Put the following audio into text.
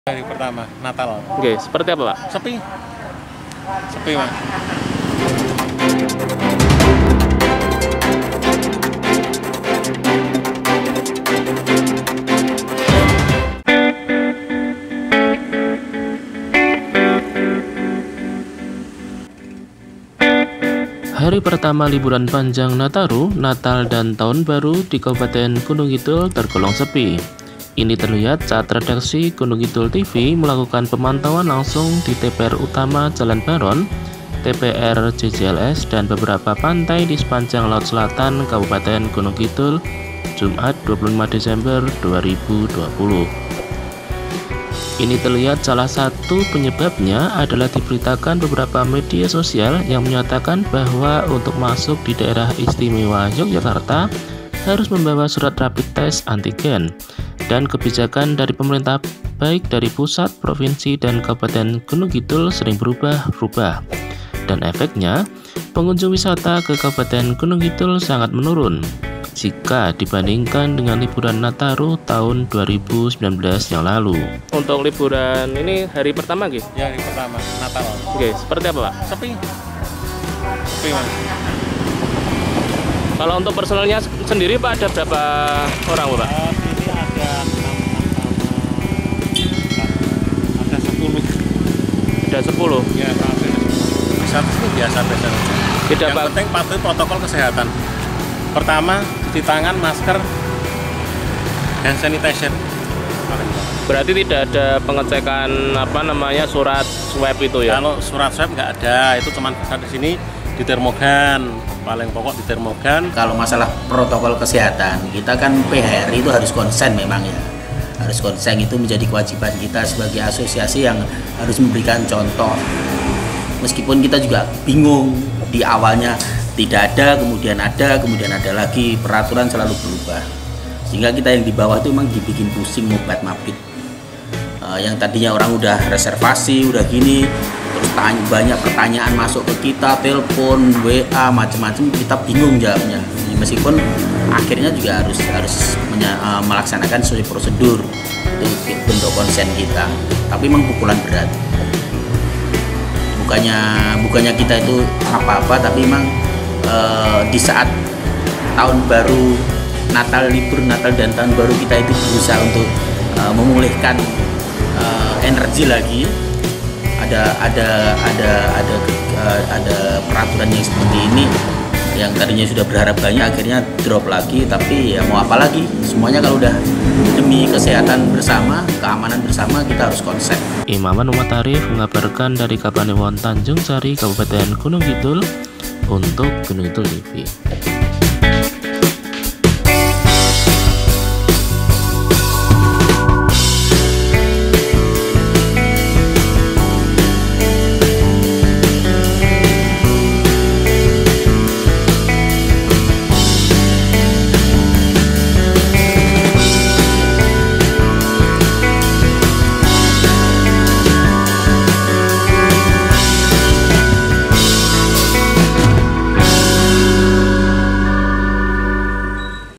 Hari pertama Natal. Oke, seperti apa, Pak? Sepi. Sepi, Mas. Hari pertama liburan panjang Nataru, Natal dan Tahun Baru di Kabupaten Gunung Kidul tergolong sepi. Ini terlihat saat redaksi Gunung Kidul TV melakukan pemantauan langsung di TPR utama Jalan Baron, TPR JJLS, dan beberapa pantai di sepanjang Laut Selatan Kabupaten Gunung Kidul, Jumat 25 Desember 2020. Ini terlihat salah satu penyebabnya adalah diberitakan beberapa media sosial yang menyatakan bahwa untuk masuk di daerah istimewa Yogyakarta harus membawa surat rapid test antigen, dan kebijakan dari pemerintah baik dari pusat, provinsi, dan Kabupaten Gunung Kidul sering berubah-ubah, dan efeknya pengunjung wisata ke Kabupaten Gunung Kidul sangat menurun jika dibandingkan dengan liburan Nataru tahun 2019 yang lalu. Untuk liburan ini hari pertama, gitu? Ya, hari pertama Natal. Oke, seperti apa, Pak? Sepi. Sepi, Mas. Kalau untuk personelnya sendiri, Pak, ada berapa orang, Pak? Ini ada 10. Ada 10. Ya, tapi wisata sini biasa-biasa. Tidak, Yang Pak. penting patuhi protokol kesehatan. Pertama, cuci tangan, masker, dan sanitizer. Berarti tidak ada pengecekan surat swab itu ya? Kalau surat swab nggak ada, itu cuma di sini di termogan, paling pokok di termogan. Kalau masalah protokol kesehatan, kita kan PHRI itu harus konsen memang ya. Harus konsen, itu menjadi kewajiban kita sebagai asosiasi yang harus memberikan contoh. Meskipun kita juga bingung di awalnya tidak ada, kemudian ada lagi, peraturan selalu berubah. Sehingga kita yang di bawah itu memang dibikin pusing mobat mabit. Yang tadinya orang udah reservasi, udah gini, terus banyak pertanyaan masuk ke kita, telepon, WA, macam-macam, kita bingung jawabnya. Meskipun akhirnya juga harus melaksanakan sesuai prosedur, itu bentuk konsen kita. Tapi memang pukulan berat. Bukannya kita itu apa-apa, tapi memang di saat tahun baru, libur Natal dan tahun baru, kita itu berusaha untuk memulihkan energi lagi. Ada peraturan yang seperti ini, yang tadinya sudah berharap banyak akhirnya drop lagi. Tapi ya mau apa lagi, semuanya kalau udah demi kesehatan bersama, keamanan bersama, kita harus konsep. Imaman Umat Arif mengabarkan dari Kapanewon Tanjung Sari, Kabupaten Gunung Kidul untuk Gunung Kidul TV.